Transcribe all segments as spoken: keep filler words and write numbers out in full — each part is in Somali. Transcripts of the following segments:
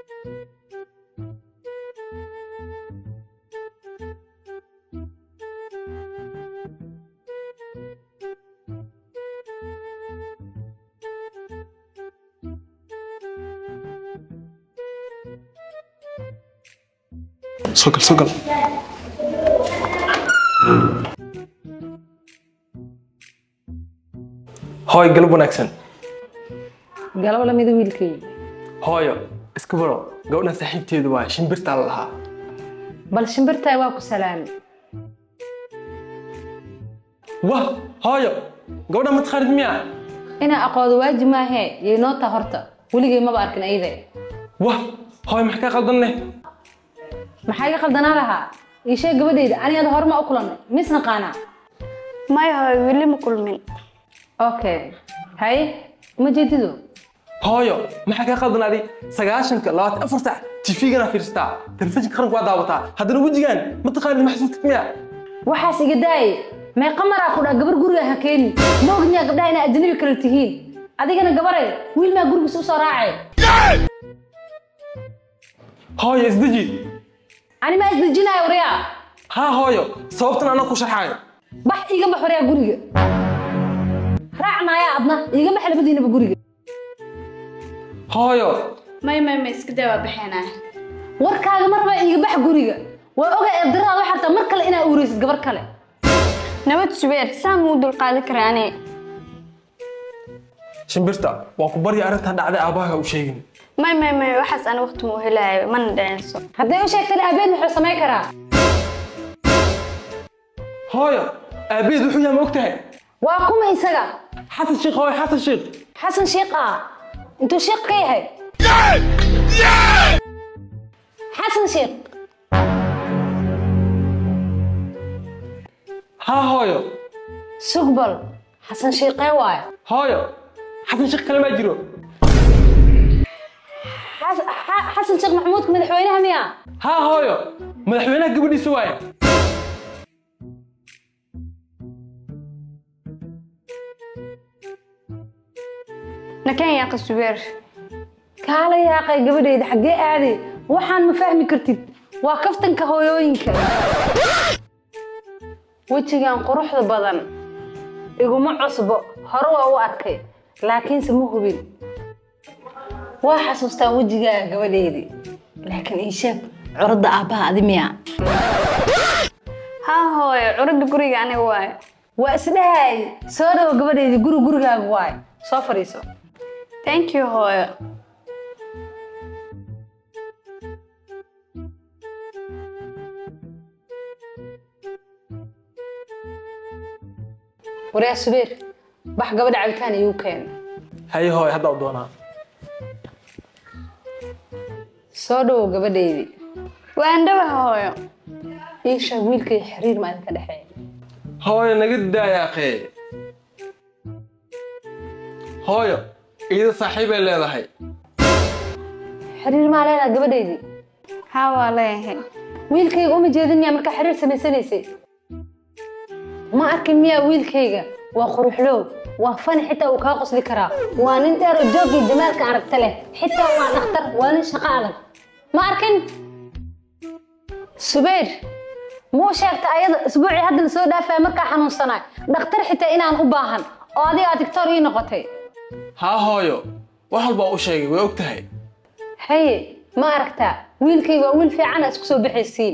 سوقل سوقل هاي قلب وناكسن قلب ولا ميدو ويلكي هاي اسكبرو قولنا صاحبتي دوا شنبرت على لها بل شنبرتاي واكو سلام واه هاي قولنا ما تخرج مياه انا اقعد واجب ما هي ينوتا هرتا ولقي ما باركن ايده واه هاي محكا قلدني maxay ka qaldanaa laha ii sheeg gabadheeda aniga hor ma u kulanay misna qaana may hay wili ma kulmin okay hay ma jeedido hooyo maxay ka qaldanaaday sagaashan ka labaatan afar saac tv-gana fiirstaa telefishinka qaranka waa daawataa haddana wejigaan ma taqaanid maxsuusta miya waxaas iga daay may qamara ku dhaa gabar guriga ha keeni ma ogniya gabdhaha inay ajnabi kala tihiin adigana gabaray wiil ma gurigiisa u soo raacay hooyo isdaji أنا ما أزدجنا يا وريا. ها هايو صوبتنا أنا كوش حاجة. بح يجمع حرية جوريجا. رعنا يا أبنا يجمع حلا بدينا بجوريجا. هايو. ما ما ما إسكده وبحنا. ورك هذا مرة يجمع جوريجا. وأوجا الدرا وحتى مركل إنا أوريس جبر كله. نبت شبير سامو دول قالك راني. شنبرتا وكبري أردت هذا على أباها وشيء. ما ما ما وحس أنا وقت مهلا ما ندعنسو. هذا وش أكتر أبيد محرص ما يكره. هايا أبيد وحيا ما وقتها. وأقوم هيسجا. حسن شيخ هاي حسن شيخ. حسن شيخ آه. أنتوا شيخ كيه. حسن شيخ. ها هايا. سقبل. حسن شيخ واي. هايا. حسن شيخ كلمة جرو. حسن شيخ محمود مدحوينها مياه ها هايو مدحوينها قبل سوايا نكان يا قصبير كالا يا قي قبل حقي عادي وحان ما فهمي كرتيد واقفتن كهويوينك وجهان قروحda badan iguma cusbo hore waa u arkay laakiin samuhu bil waa xasuustaa wajigaaga gabadheedii laakiin ii sheeg curada aabaha adimiya ها هوي curada guriga aniga waay waa isdhahay soo dhaw gabadheedii guri gurigaaga waay soo fariiso thank you hooyo وريا سبير بح gabadha cabitaan iyu keen هاي هاي هذا ودونا soo dhaw gabadheedii waan dhawahay hooyo ii sheeg wiilkay xiriir ma ka dhaxay هاي نقد يا أخي هاي إذا صاحبي اللي هذا xiriir ma leedahay gabadheedii ها walahi wiilkayga uma jeedinaya marka xiriir sameysanaysay ma arkin miya wiilkayga waa quruxloo waa fan xitaa uu ka qosli karaa waa nin dheer oo joogi jamaalka aragta leh xitaa waa dhakhtar waa nin shaqo adag ma arkin subayr muu sheegtay ayada isbuucii hadda la soo dhaafay markaa xanuunsanay dhakhtar xitaa inaan u baahan oo adiga doctor ii noqotay ها هايو واحد بقى شيء وقتها haye ma aragtaa wiilkayga waa wiil fiican isku soo bixisiin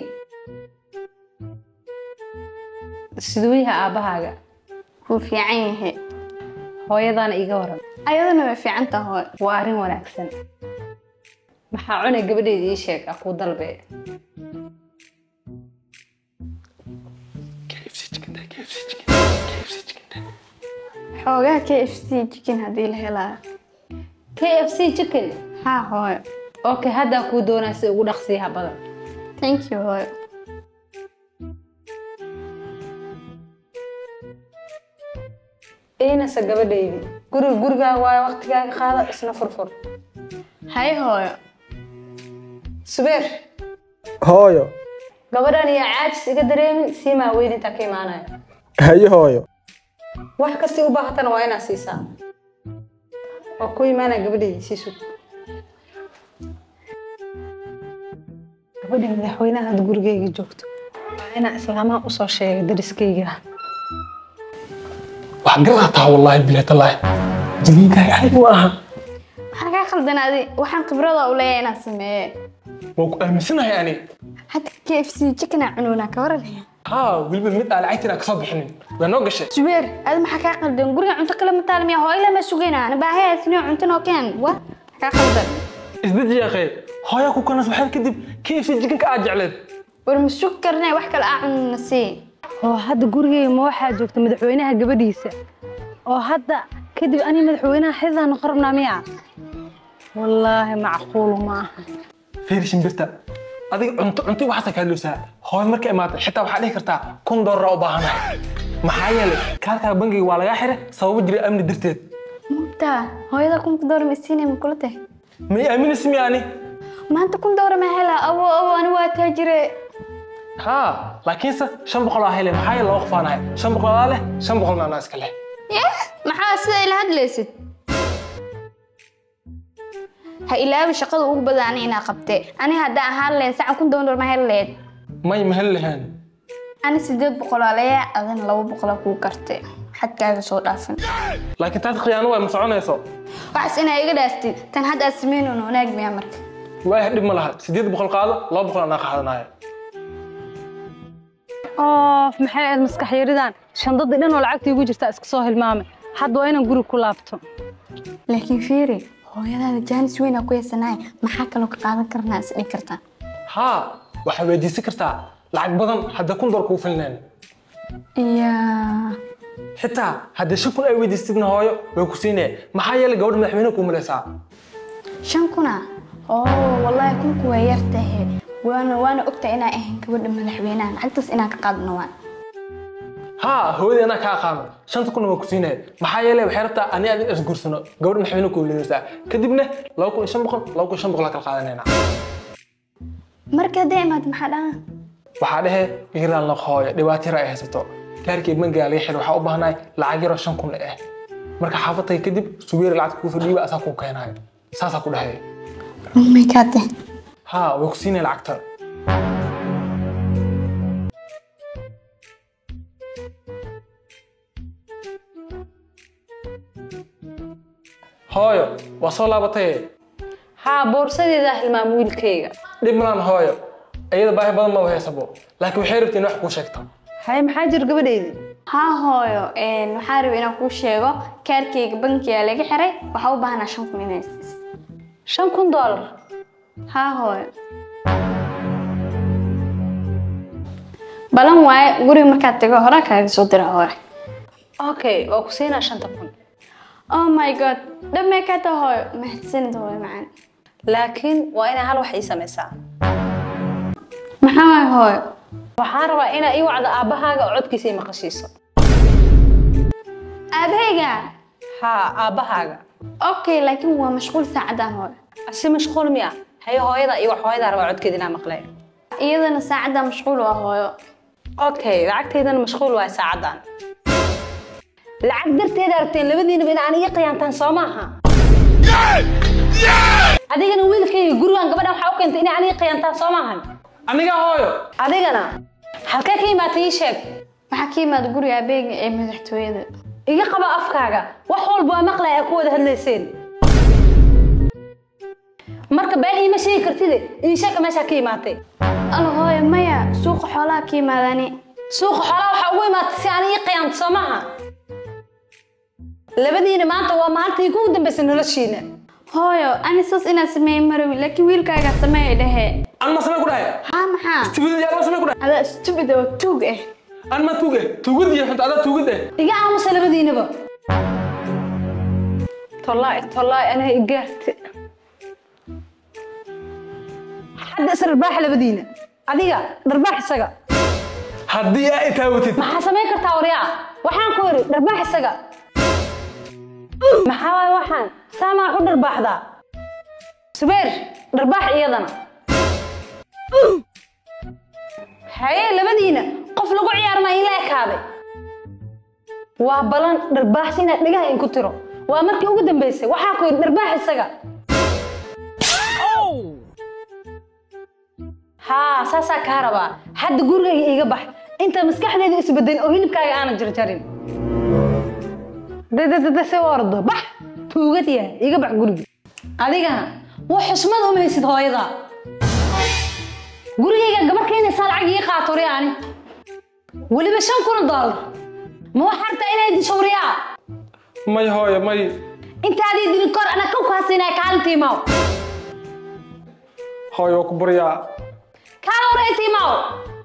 siduu yahay aabahaaga wuu fiican yahay hooyadana iga waran ayadana way fiican tahay waa arrin wanaagsan maxaa cunay gabadheedii ii sheeg aku dalbe xoogaa K F C chicken hadii la helaa K F C chicken ها hooyo okay hadda ku doonaa si ugu dhaqsiyaha badan thank you hooyo ina sa gabadheedii guri guriga waa waqtigaaga qaada isna furfur hay hooyo subeer hooyo gabadhan iyo caajis iga dareemin siimaa weyn inta ka imaanaya haye hooyo wax kasta u baahatana waa inaad siisaa oo ku imaanaya gabadheedii sii sug gabadha madaxweynaha aad gurigeyga joogto ina islaamaha u soo sheegay dariskeyga wax galataa wallahi bilaatallahi jiniinka ay waa maxaa ka khaldanaaday waxaan khibrada u leeyahay inaan sameeyo waa ku aaminsanahay ani hadda K F C chicken cununa ka waran ha wilba mid aan lacagtina ka soo bixinin waa noo gashay Zubeer aad maxaa ka khaldan guriga cunto kale ma taalmiya hooyo ma sugayna ana baahay isnii cunto noo keen wa ka khaldan isdaji ya akhay hooyo ku kanas waxaan kadib K F C chicken-ka aad jecleed war ma sug karnay wax kale aan nasi oo hadda gurigeyga ma waxaa joogta madaxweynaha gabadhiisa oo hadda kadib ani madaxweynaha xidaan qornaa miya wallaahi macquul ma aha fiirshin birta adiga cunto cunto waxa ka loosaa hooyo markay imaatay xitaa waxa dhihi kartaa kun dollar oo baahanahay maxaa yeelay kaarka bangiga waa laga xiray sabab jira amni darteed mubta hooyada kun dollar ma siinay ma kulate ma aamin ismi ani maanta kun dollar ma hela abo abo ani waa taajire ha laakiin sa shan boqol ah hele maxaa yeelay loo qofaanahay shan boqol ah leh shan boqol na iska leh yah maxaa sida ila hadlaysid ha ilaabi shaqada ugu badan ina qabtay ani hadda ahaan leen sacan kun dollar ma heleed may ma helahan ani sideed boqol alaya adan laba boqol ku kartay xadkaaga soo dhaafan laakiin taad khiyaano way ma soconayso wax ina iga dhaaftid tan hadda asmeeno wanaag miya marka way dib ma laha sideed boqol qaado laba boqol ana qaadanayo oo maxay aad maskax yaridan shandadii dhan oo lacagtii ugu jirta iska soo hilmaamay hadda waa inaan guri ku laabto laakiin fiiri hooyadaada jaanis weyn ku yeesanaay maxaa kale ka qaadan karnaa is dhig kartaa ha waxa weydiisan kartaa lacag badan hadda kun dollar ku filnaan iya xitaa hadda shan kun ay weydiistidna hooyo way ku siinay maxaa yeelay gabadha madaxweynaha ku malaysaa shan kuna oo wallahi kunku way yartahay وانا وانا ogta ina ahayn gabadha madaxweynaha lacagtaas ina ka qaadno waan ha hooyada ana ka qaano shanta kun ma ku siinay maxaa yeelay waxay rabtaa ani aad is guursano gabadha madaxweynaha ku leeysaa kadibna laba kun iyo shan boqol laba kun iyo shan boqol ka qaadanayna marka deemaad maxaa dhaan waxa dhahe iiraan la hooyo dhibaato yar ay haysato kaarkii bangiga laga xiro waxa u baahnaay lacag yar oo shan kun ah marka xaafatay kadib suubiir lacag ku fadhiyo asaa ku keenayo saasa ku dhahay oh my god ها وكسيني العكتر هايو وصل لابتي ها بورصديدا hilmaam wiilkayga dib malan hooyo ayada baahi badan ma wahaysaabo laakiin waxay rabtay in wax ku sheegto hay maxaa jir gabadheedi ha hooyo een waxa rabay inaan ku sheego kaarkayga bankiga laga xiray waxa u baahnaa shan kun inays shan kun dollar ha hooyo balan waay guriga markaad tago hore kaaga soo dira hore okay oo ku siinaa shanta kun oh my god dhamay ka tahay mahadsanid hooyo macaan laakiin waa inaa hal wax ii samaysaa maxaa waay hooyo waxaan rabaa inaa ii wacdo aabbahaaga oo codkiisa ii maqashiiso aabahayga haa aabbahaaga okay laakiin waa mashquul saacadan hooyo asi mashquul miya hay hooyada iyo wax hooyada rabaa codkeeda inaa maqlay iyadana saacada mashquul waa hooyo okay lacagteedana mashquul waa saacadan lacag darteeda aragteen labadiinaba in aan ii qiyaantaan soo maaha adigana wiilkayga gurigan gabadhan waxaa u keentay in aan ii qiyaantaan soo maahan aniga hooyo adigana halkee ka imaatay ii sheeg waxaa ka imaada guriga aabahayga ee madaxtooyada iga qaba afkaaga wax walba waa maqlaya ku wada hadlayseen marka baa iima sheegi kartide ii sheeg meesha ka imaatay alo hooyo maya suuqa xoolaha ka imaadani suuqa xoolaha waxa ugu imaatay si aan ii qiyaanto soo maaha labadiina maanta waa maalintii ugu dambeysay noloshiina hooyo ani saas inaan sameeyo marawi laakiin wiilkaaga sameeyay dhahe an ma samee ku dhahay ha maxaa stupid yaa ma samee ku dhahay ada stupid oo tuug ah an ma tuuge tuugad iyo xunta ada tuugad eh iga aamusa labadiinaba tollaay tollaay ana igaarte hadda isra dharbaax labadiina adiga dharbaax isaga haddii ay taawatid maxaa samayn kartaa waryaa waxaan ku yiri dharbaax isaga maxaa waay waxaan saamaa ku dharbaaxdaa subeer dharbaax iyadana haye labadiina qof lagu ciyaarma ila ekaaday waa balan dharbaax inaad dhigaha in ku tiro waa markii ugu dambeysay waxaa ku yiri dharbaax isaga ها ساسا كهربا حد gurigayga iga bax inta maskaxdeedu isbedel oo hilibkaaga aan jarjarin dadada soo ordo bax tuugadiya iga bax guriga adigana wax xusmad uma haysid hooyada gurigayga gabar keenaysa lacag ii qaato riyaani waliba shan kun dollar ma waxarta inay disawriyaa may hooyo may intaadii dilin kor ana ku kaasina kaalintii maaw hooyo ku buriyaa kaalintii maaw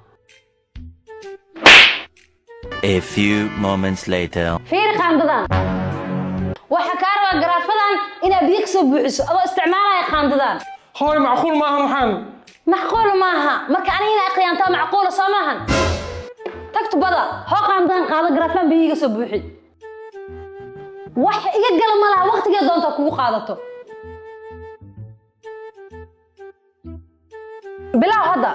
A few moments later. fiir qaandadan waxa ka rabaa garaafadan inaad biyo soo buuxiso adoo isticmaalaya qaandadan hooyo macquul ma ahan waxaan macquul maaha marka aniga aqyaanta macquul soomahan tagto bada hoo qaandadan qaado garaafan biyo soo buuxi wax iga gal ma laha waqtiga doonta kugu qaadato bilaa hada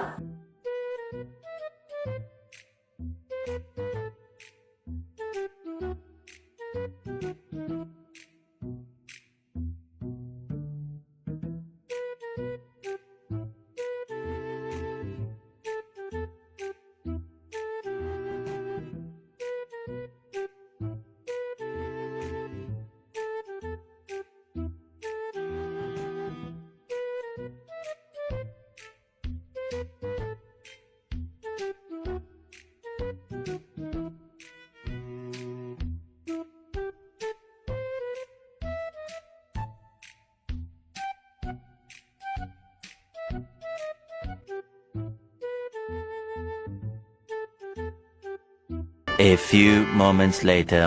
A few moments later.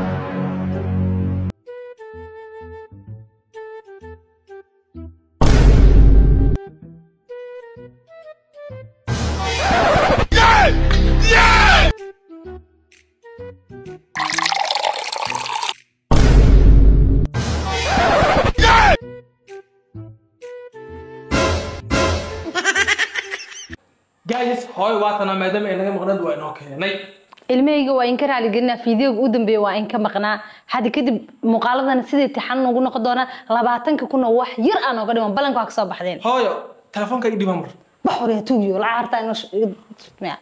guys hooyo waatana maadaama ay naga maqnad waa inoo keenay ilmeyga waa in ka raali gelina fiidiyoga u dambeeyay waa in ka maqnaa hada kadib muuqaaladan sidii tixan ugu noqon doona labaatan kun oo wax yar aan uga dhiman balanka ka soo baxdeen hooyo telefoonka ii dhiba mar baxore tuugiyo la arta inoo ismaa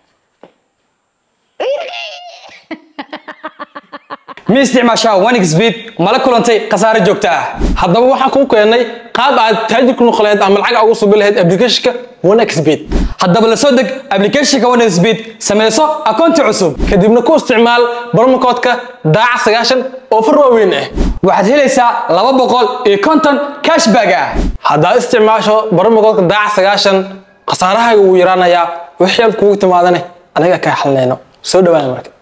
mi isticmaashaa one xbet mala kulantay khasaare joogta ah haddaba waxaan kuu keenay qaab aad taajir ku noqoleed ama lacag ugu subi lahayd applicationka one xbet haddaba la soo deg applicationka one xbet sameyso akoonti cusub kadibna ku isticmaal promo code-ka daaca sagaashan oo far waaweyn ah waxaad helaysaa laba boqol iyo konton cashback ah haddaad isticmaasho promo code-ka daaca sagaashan khasaarahaaga wuu yaraanayaa wixii aad kugu timaadane anaga ka xalnayno soo dhawaana marka